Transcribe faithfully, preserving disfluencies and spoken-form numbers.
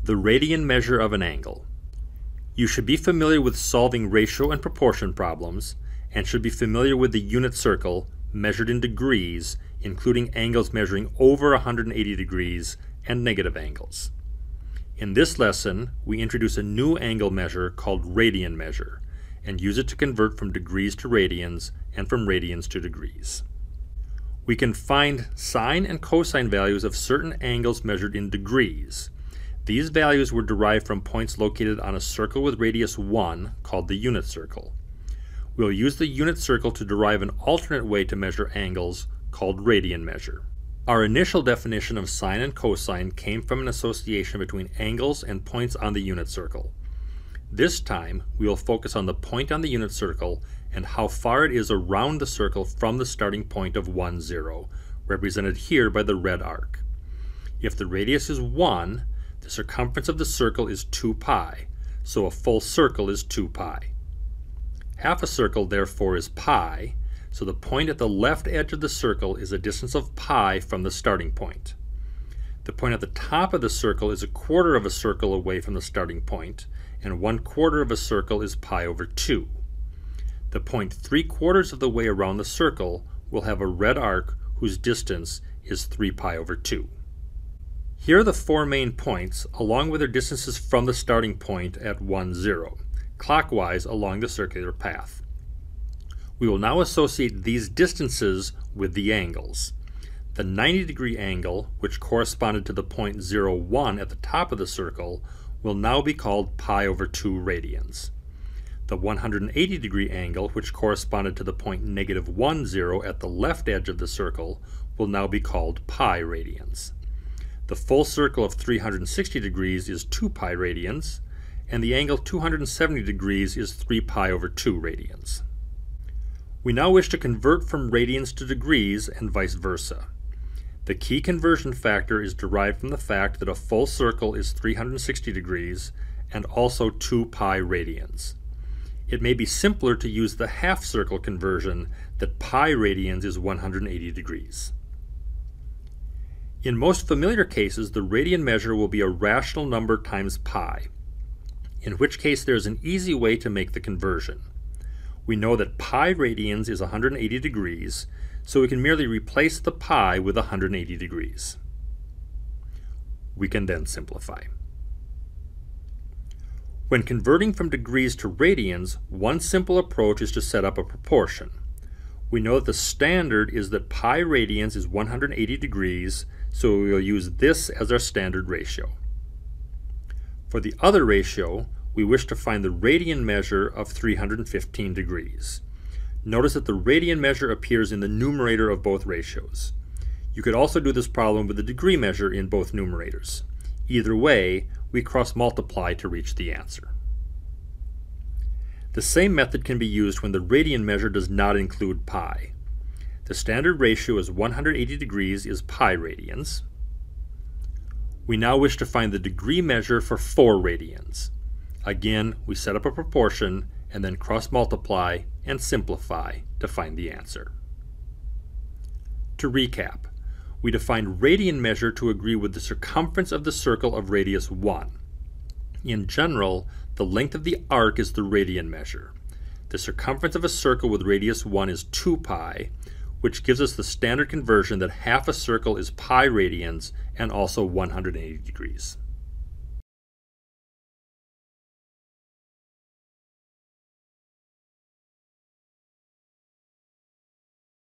The radian measure of an angle. You should be familiar with solving ratio and proportion problems, and should be familiar with the unit circle measured in degrees, including angles measuring over one hundred eighty degrees and negative angles. In this lesson, we introduce a new angle measure called radian measure, and use it to convert from degrees to radians and from radians to degrees. We can find sine and cosine values of certain angles measured in degrees. These values were derived from points located on a circle with radius one called the unit circle. We'll use the unit circle to derive an alternate way to measure angles called radian measure. Our initial definition of sine and cosine came from an association between angles and points on the unit circle. This time, we will focus on the point on the unit circle and how far it is around the circle from the starting point of one, zero, represented here by the red arc. If the radius is one, the circumference of the circle is two pi, so a full circle is two pi. Half a circle, therefore, is pi, so the point at the left edge of the circle is a distance of pi from the starting point. The point at the top of the circle is a quarter of a circle away from the starting point, and one quarter of a circle is pi over two. The point three quarters of the way around the circle will have a red arc whose distance is three pi over two. Here are the four main points, along with their distances from the starting point at one, zero, clockwise along the circular path. We will now associate these distances with the angles. The ninety degree angle, which corresponded to the point zero, one at the top of the circle, will now be called pi over two radians. The one hundred eighty degree angle, which corresponded to the point negative one, zero at the left edge of the circle, will now be called pi radians. The full circle of three hundred sixty degrees is two pi radians, and the angle two hundred seventy degrees is three pi over two radians. We now wish to convert from radians to degrees and vice versa. The key conversion factor is derived from the fact that a full circle is three hundred sixty degrees and also two pi radians. It may be simpler to use the half circle conversion that pi radians is one hundred eighty degrees. In most familiar cases, the radian measure will be a rational number times pi, in which case there is an easy way to make the conversion. We know that pi radians is one hundred eighty degrees, so we can merely replace the pi with one hundred eighty degrees. We can then simplify. When converting from degrees to radians, one simple approach is to set up a proportion. We know that the standard is that pi radians is one hundred eighty degrees, so we will use this as our standard ratio. For the other ratio, we wish to find the radian measure of three hundred fifteen degrees. Notice that the radian measure appears in the numerator of both ratios. You could also do this problem with the degree measure in both numerators. Either way, we cross-multiply to reach the answer. The same method can be used when the radian measure does not include pi. The standard ratio is one hundred eighty degrees is pi radians. We now wish to find the degree measure for four radians. Again, we set up a proportion and then cross-multiply and simplify to find the answer. To recap, we defined radian measure to agree with the circumference of the circle of radius one. In general, the length of the arc is the radian measure. The circumference of a circle with radius one is two pi, which gives us the standard conversion that half a circle is pi radians and also one hundred eighty degrees.